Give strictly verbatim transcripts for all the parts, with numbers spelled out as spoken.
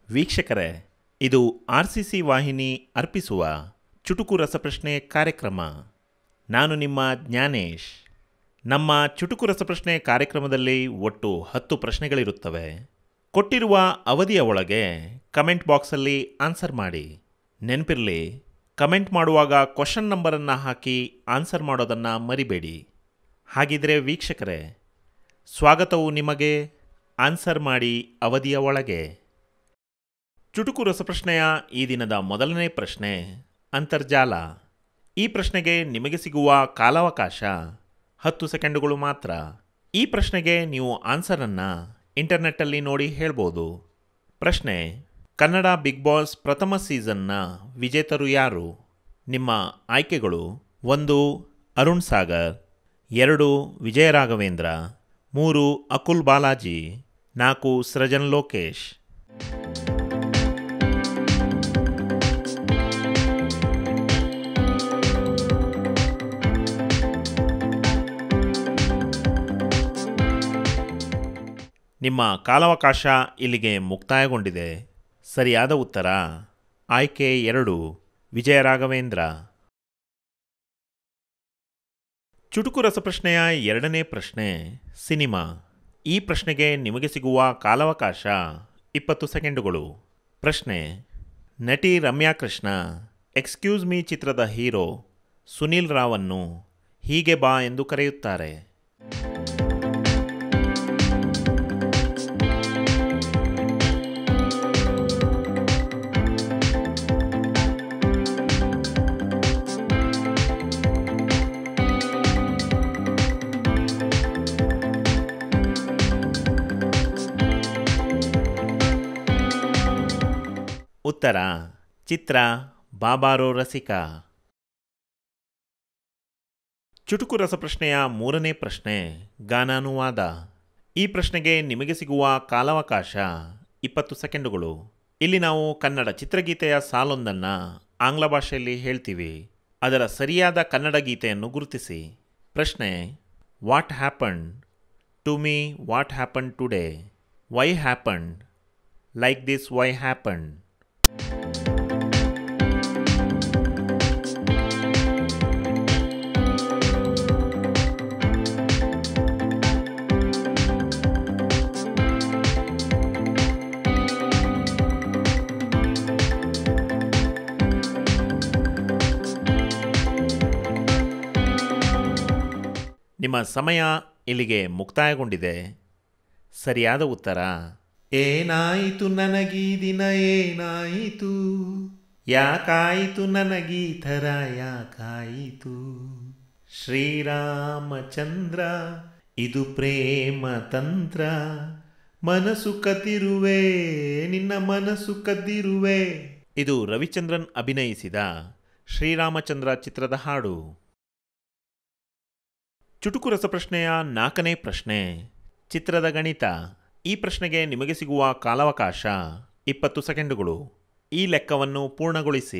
ವೀಕ್ಷಕರೇ, ಇದು R C C ವಾಹಿನಿ ಅರ್ಪಿಸುವ ಚುಟುಕು ರಸಪ್ರಶ್ನೆ ಕಾರ್ಯಕ್ರಮ. ನಾನು ನಿಮ್ಮ ಜ್ಞಾನೇಶ್. ನಮ್ಮ ಚುಟುಕು ರಸಪ್ರಶ್ನೆ ಕಾರ್ಯಕ್ರಮದಲ್ಲಿ ಒಟ್ಟು ಹತ್ತು ಪ್ರಶ್ನೆಗಳಿರುತ್ತವೆ. ಕೊಟ್ಟಿರುವ ಅವಧಿಯ ಒಳಗೆ ಕಮೆಂಟ್ ಬಾಕ್ಸಲ್ಲಿ ಆನ್ಸರ್ ಮಾಡಿ. ನೆನಪಿರಲಿ, ಕಮೆಂಟ್ ಮಾಡುವಾಗ ಕ್ವಶನ್ ನಂಬರನ್ನು ಹಾಕಿ ಆನ್ಸರ್ ಮಾಡೋದನ್ನು ಮರಿಬೇಡಿ. ಹಾಗಿದ್ರೆ ವೀಕ್ಷಕರೇ, ಸ್ವಾಗತವು ನಿಮಗೆ. ಆನ್ಸರ್ ಮಾಡಿ ಅವಧಿಯ ಒಳಗೆ. ಚುಟುಕು ರಸಪ್ರಶ್ನೆಯ ಈ ದಿನದ ಮೊದಲನೇ ಪ್ರಶ್ನೆ ಅಂತರ್ಜಾಲ. ಈ ಪ್ರಶ್ನೆಗೆ ನಿಮಗೆ ಸಿಗುವ ಕಾಲಾವಕಾಶ ಹತ್ತು ಸೆಕೆಂಡುಗಳು ಮಾತ್ರ. ಈ ಪ್ರಶ್ನೆಗೆ ನೀವು ಆನ್ಸರನ್ನು ಇಂಟರ್ನೆಟ್ಟಲ್ಲಿ ನೋಡಿ ಹೇಳ್ಬೋದು. ಪ್ರಶ್ನೆ: ಕನ್ನಡ ಬಿಗ್ ಬಾಸ್ ಪ್ರಥಮ ಸೀಸನ್ನ ವಿಜೇತರು ಯಾರು? ನಿಮ್ಮ ಆಯ್ಕೆಗಳು: ಒಂದು ಅರುಣ್ ಸಾಗರ್, ಎರಡು ವಿಜಯ ರಾಘವೇಂದ್ರ, ಮೂರು ಅಕುಲ್ ಬಾಲಾಜಿ, ನಾಲ್ಕು ಸೃಜನ್ ಲೋಕೇಶ್. ನಿಮ್ಮ ಕಾಲಾವಕಾಶ ಇಲ್ಲಿಗೆ ಮುಕ್ತಾಯಗೊಂಡಿದೆ. ಸರಿಯಾದ ಉತ್ತರ ಆಯ್ಕೆ ಎರಡು, ವಿಜಯ ರಾಘವೇಂದ್ರ. ಚುಟುಕು ರಸಪ್ರಶ್ನೆಯ ಎರಡನೇ ಪ್ರಶ್ನೆ ಸಿನಿಮಾ. ಈ ಪ್ರಶ್ನೆಗೆ ನಿಮಗೆ ಸಿಗುವ ಕಾಲಾವಕಾಶ ಇಪ್ಪತ್ತು ಸೆಕೆಂಡುಗಳು. ಪ್ರಶ್ನೆ: ನಟಿ ರಮ್ಯಾ ಕೃಷ್ಣ ಎಕ್ಸ್ಕ್ಯೂಸ್ ಮೀ ಚಿತ್ರದ ಹೀರೋ ಸುನೀಲ್ ರಾವನ್ನು ಹೀಗೆ ಬಾ ಎಂದು ಕರೆಯುತ್ತಾರೆ. ಉತ್ತರ: ಚಿತ್ರ ಬಾಬಾರೋ ರಸಿಕಾ. ಚುಟುಕು ರಸಪ್ರಶ್ನೆಯ ಮೂರನೇ ಪ್ರಶ್ನೆ ಗಾನಾನುವಾದ. ಈ ಪ್ರಶ್ನೆಗೆ ನಿಮಗೆ ಸಿಗುವ ಕಾಲಾವಕಾಶ ಇಪ್ಪತ್ತು ಸೆಕೆಂಡುಗಳು. ಇಲ್ಲಿ ನಾವು ಕನ್ನಡ ಚಿತ್ರಗೀತೆಯ ಸಾಲೊಂದನ್ನು ಆಂಗ್ಲ ಭಾಷೆಯಲ್ಲಿ ಹೇಳ್ತೀವಿ. ಅದರ ಸರಿಯಾದ ಕನ್ನಡ ಗೀತೆಯನ್ನು ಗುರುತಿಸಿ. ಪ್ರಶ್ನೆ: what happened to me, what happened today, why happened like this, why happened. ನಿಮ್ಮ ಸಮಯ ಇಲ್ಲಿಗೆ ಮುಕ್ತಾಯಗೊಂಡಿದೆ. ಸರಿಯಾದ ಉತ್ತರ ಏನಾಯಿತು ನನಗೀ ದಿನ, ಏನಾಯಿತು, ಯಾಕಾಯಿತು ನನಗೀ ಥರ, ಯಾಕಾಯಿತು. ಶ್ರೀರಾಮಚಂದ್ರ ಇದು ಪ್ರೇಮ ತಂತ್ರ, ಮನಸ್ಸು ಕದ್ದಿರುವೆ, ನಿನ್ನ ಮನಸ್ಸು ಕದ್ದಿರುವೆ. ಇದು ರವಿಚಂದ್ರನ್ ಅಭಿನಯಿಸಿದ ಶ್ರೀರಾಮಚಂದ್ರ ಚಿತ್ರದ ಹಾಡು. ಚುಟುಕು ರಸಪ್ರಶ್ನೆಯ ನಾಲ್ಕನೇ ಪ್ರಶ್ನೆ ಚಿತ್ರದ ಗಣಿತ. ಈ ಪ್ರಶ್ನೆಗೆ ನಿಮಗೆ ಸಿಗುವ ಕಾಲಾವಕಾಶ ಇಪ್ಪತ್ತು ಸೆಕೆಂಡುಗಳು. ಈ ಲೆಕ್ಕವನ್ನು ಪೂರ್ಣಗೊಳಿಸಿ.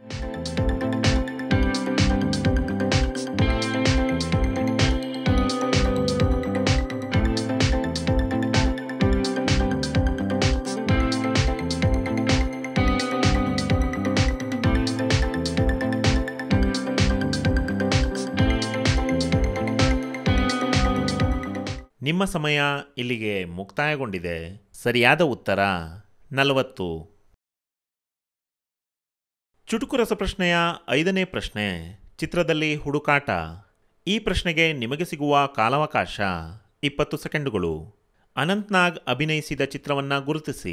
ನಿಮ್ಮ ಸಮಯ ಇಲ್ಲಿಗೆ ಮುಕ್ತಾಯಗೊಂಡಿದೆ. ಸರಿಯಾದ ಉತ್ತರ ನಲವತ್ತು. ಚುಟುಕು ರಸಪ್ರಶ್ನೆಯ ಐದನೇ ಪ್ರಶ್ನೆ ಚಿತ್ರದಲ್ಲಿ ಹುಡುಕಾಟ. ಈ ಪ್ರಶ್ನೆಗೆ ನಿಮಗೆ ಸಿಗುವ ಕಾಲಾವಕಾಶ ಇಪ್ಪತ್ತು ಸೆಕೆಂಡುಗಳು. ಅನಂತ್ನಾಗ್ ಅಭಿನಯಿಸಿದ ಚಿತ್ರವನ್ನು ಗುರುತಿಸಿ.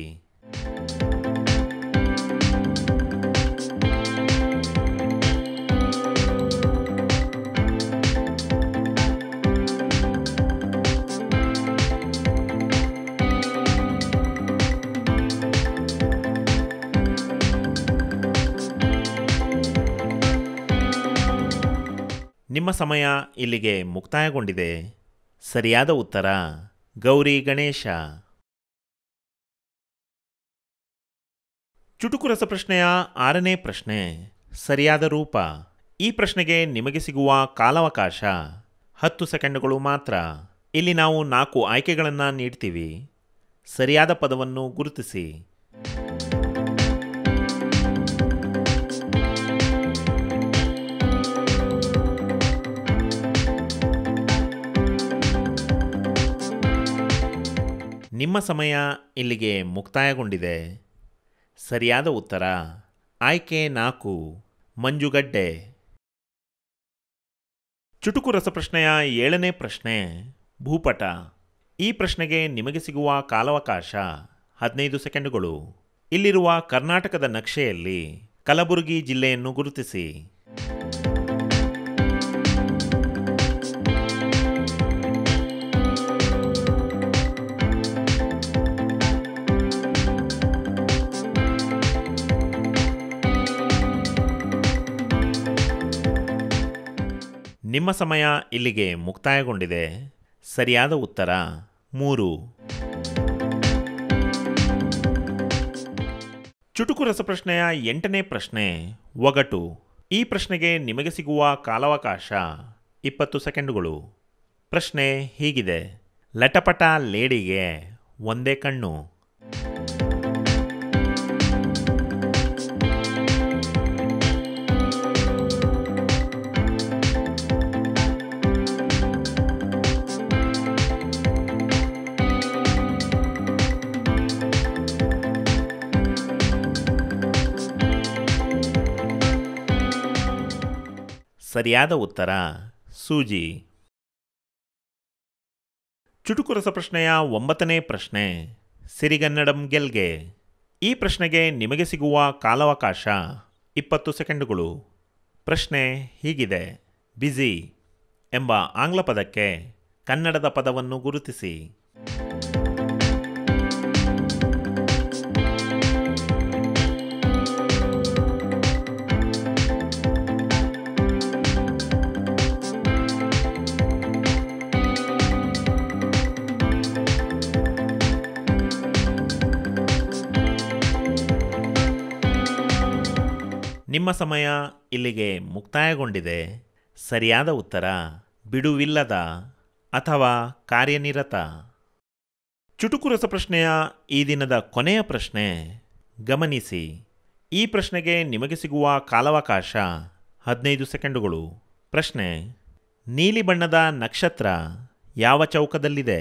ನಿಮ್ಮ ಸಮಯ ಇಲ್ಲಿಗೆ ಮುಕ್ತಾಯಗೊಂಡಿದೆ. ಸರಿಯಾದ ಉತ್ತರ ಗೌರಿ ಗಣೇಶ. ಚುಟುಕು ರಸಪ್ರಶ್ನೆಯ ಆರನೇ ಪ್ರಶ್ನೆ ಸರಿಯಾದ ರೂಪ. ಈ ಪ್ರಶ್ನೆಗೆ ನಿಮಗೆ ಸಿಗುವ ಕಾಲಾವಕಾಶ ಹತ್ತು ಸೆಕೆಂಡುಗಳು ಮಾತ್ರ. ಇಲ್ಲಿ ನಾವು ನಾಲ್ಕು ಆಯ್ಕೆಗಳನ್ನು ನೀಡ್ತೀವಿ. ಸರಿಯಾದ ಪದವನ್ನು ಗುರುತಿಸಿ. ನಿಮ್ಮ ಸಮಯ ಇಲ್ಲಿಗೆ ಮುಕ್ತಾಯಗೊಂಡಿದೆ. ಸರಿಯಾದ ಉತ್ತರ ಆಯ್ಕೆ ನಾಲ್ಕು, ಮಂಜುಗಡ್ಡೆ. ಚುಟುಕು ರಸಪ್ರಶ್ನೆಯ ಏಳನೇ ಪ್ರಶ್ನೆ, ಭೂಪಟ. ಈ ಪ್ರಶ್ನೆಗೆ ನಿಮಗೆ ಸಿಗುವ ಕಾಲಾವಕಾಶ ಹದಿನೈದು ಸೆಕೆಂಡುಗಳು. ಇಲ್ಲಿರುವ ಕರ್ನಾಟಕದ ನಕ್ಷೆಯಲ್ಲಿ ಕಲಬುರಗಿ ಜಿಲ್ಲೆಯನ್ನು ಗುರುತಿಸಿ. ನಿಮ್ಮ ಸಮಯ ಇಲ್ಲಿಗೆ ಮುಕ್ತಾಯಗೊಂಡಿದೆ. ಸರಿಯಾದ ಉತ್ತರ ಮೂರು. ಚುಟುಕು ರಸಪ್ರಶ್ನೆಯ ಎಂಟನೇ ಪ್ರಶ್ನೆ, ಒಗಟು. ಈ ಪ್ರಶ್ನೆಗೆ ನಿಮಗೆ ಸಿಗುವ ಕಾಲಾವಕಾಶ ಇಪ್ಪತ್ತು ಸೆಕೆಂಡುಗಳು. ಪ್ರಶ್ನೆ ಹೀಗಿದೆ: ಲಟಪಟ ಲೇಡಿಗೆ ಒಂದೇ ಕಣ್ಣು. ಸರಿಯಾದ ಉತ್ತರ ಸೂಜಿ. ಚುಟುಕು ರಸಪ್ರಶ್ನೆಯ ಒಂಬತ್ತನೇ ಪ್ರಶ್ನೆ, ಸಿರಿಗನ್ನಡಂ ಗೆಲ್ಗೆ. ಈ ಪ್ರಶ್ನೆಗೆ ನಿಮಗೆ ಸಿಗುವ ಕಾಲಾವಕಾಶ ಇಪ್ಪತ್ತು ಸೆಕೆಂಡುಗಳು. ಪ್ರಶ್ನೆ ಹೀಗಿದೆ: ಬ್ಯುಸಿ ಎಂಬ ಆಂಗ್ಲ ಪದಕ್ಕೆ ಕನ್ನಡದ ಪದವನ್ನು ಗುರುತಿಸಿ. ನಿಮ್ಮ ಸಮಯ ಇಲ್ಲಿಗೆ ಮುಕ್ತಾಯಗೊಂಡಿದೆ. ಸರಿಯಾದ ಉತ್ತರ ಬಿಡುವಿಲ್ಲದ ಅಥವಾ ಕಾರ್ಯನಿರತ. ಚುಟುಕು ರಸಪ್ರಶ್ನೆಯ ಈ ದಿನದ ಕೊನೆಯ ಪ್ರಶ್ನೆ, ಗಮನಿಸಿ. ಈ ಪ್ರಶ್ನೆಗೆ ನಿಮಗೆ ಸಿಗುವ ಕಾಲಾವಕಾಶ ಹದಿನೈದು ಸೆಕೆಂಡುಗಳು. ಪ್ರಶ್ನೆ: ನೀಲಿ ಬಣ್ಣದ ನಕ್ಷತ್ರ ಯಾವ ಚೌಕದಲ್ಲಿದೆ?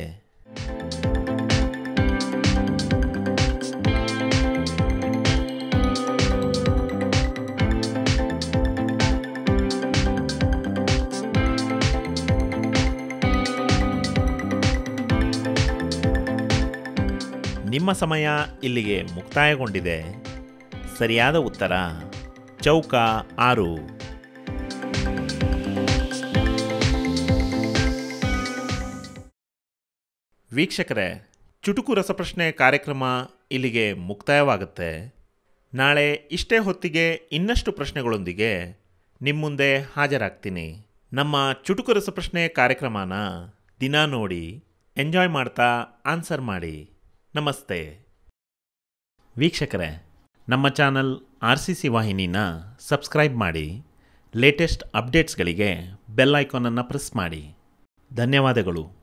ನಿಮ್ಮ ಸಮಯ ಇಲ್ಲಿಗೆ ಮುಕ್ತಾಯಗೊಂಡಿದೆ. ಸರಿಯಾದ ಉತ್ತರ ಚೌಕ ಆರು. ವೀಕ್ಷಕರೇ, ಚುಟುಕು ರಸಪ್ರಶ್ನೆ ಕಾರ್ಯಕ್ರಮ ಇಲ್ಲಿಗೆ ಮುಕ್ತಾಯವಾಗುತ್ತೆ. ನಾಳೆ ಇಷ್ಟೇ ಹೊತ್ತಿಗೆ ಇನ್ನಷ್ಟು ಪ್ರಶ್ನೆಗಳೊಂದಿಗೆ ನಿಮ್ಮ ಮುಂದೆ ಹಾಜರಾಗ್ತೀನಿ. ನಮ್ಮ ಚುಟುಕು ರಸಪ್ರಶ್ನೆ ಕಾರ್ಯಕ್ರಮನ ದಿನ ನೋಡಿ ಎಂಜಾಯ್ ಮಾಡ್ತಾ ಆನ್ಸರ್ ಮಾಡಿ. ನಮಸ್ತೆ ವೀಕ್ಷಕರೇ, ನಮ್ಮ ಚಾನಲ್ ಆರ್ ಸಿ ಸಿ ವಾಹಿನಿನ ಸಬ್ಸ್ಕ್ರೈಬ್ ಮಾಡಿ. ಲೇಟೆಸ್ಟ್ ಅಪ್ಡೇಟ್ಸ್ಗಳಿಗೆ ಬೆಲ್ ಐಕಾನನ್ನು ಪ್ರೆಸ್ ಮಾಡಿ. ಧನ್ಯವಾದಗಳು.